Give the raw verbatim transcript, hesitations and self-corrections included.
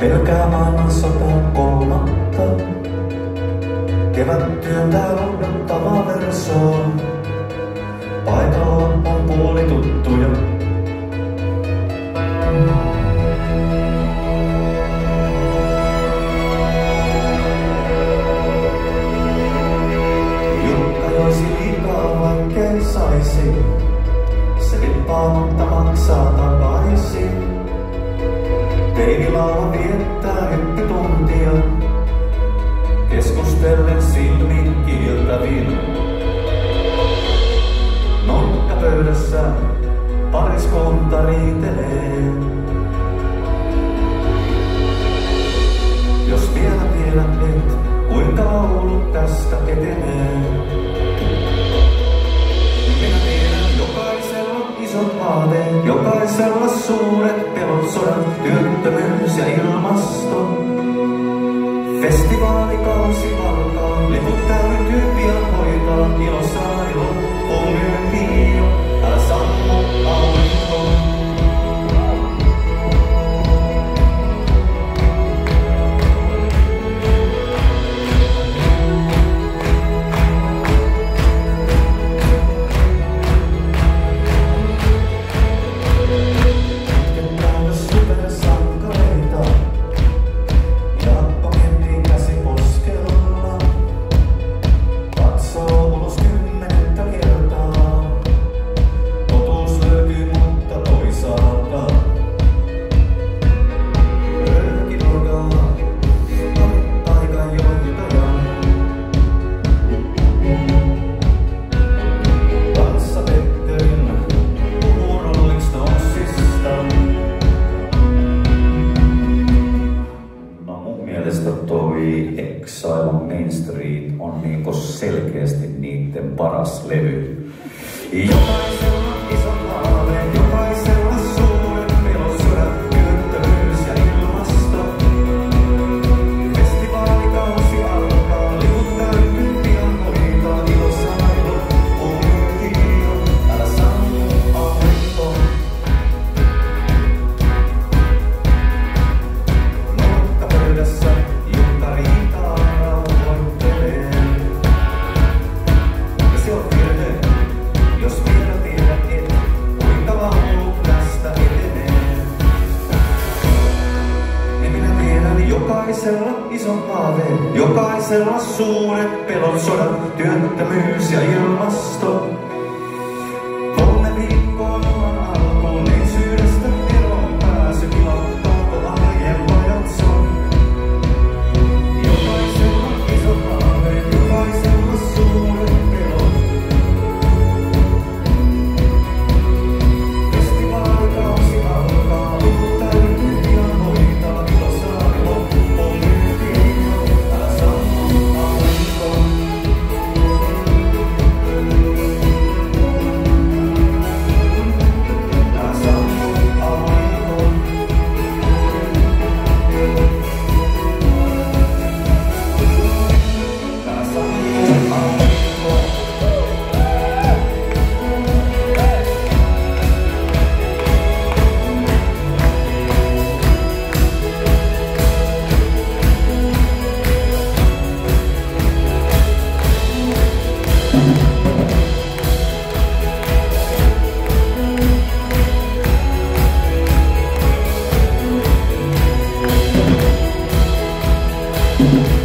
pelkää maailmansotaa kolmatta. Kevät työntää lohduttavaa versoa. Paikalla on puoli tuttuja. Jukka joisi liikaa vaikkei saisi. Se lippaa, mutta maksaa takaisin. Teinilaula viettää hetkituntia. Keskustellen silmin kiiltävin. Nurkkapöydässä pariskunta riitelee. Jos vielä tiedät et, kuinka laulu tästä etenee. Minä tiedän, jokaisella on isot haaveet, jokaisella suuret pelot, sodat, työttömyys ja ilmasto. Festivaalikausi alkaa, liput täytyy pian hoitaa, ilosaari loppuu myyntiin jo, älä sammu aurinkoon. Toi Exile Main Street on niinku selkeästi niitten paras levy. Jokaisella isot haaveet, jokaisella suuret pelot, sodat, työttömyys ja ilmasto. Festivaalikausi alkaa, liput täytyy pian hoitaa, ilosaari loppuu myyntiin jo, älä sammu aurinkoon. Nurkkapöydässä jokaisella ison haaveen, jokaisella suuret pelot, sodat, työttömyys ja ilmasto. Kolme viikkoa ilman alkuun, neitsyydestä eroon pääsy, kilahtaako arjen pajatson. Jokaisella ison haaveen, jokaisella suuret pelot. Festivaalikausi alkaa, liput täytyy pian hoitaa, ilosaari loppuu. Thank you.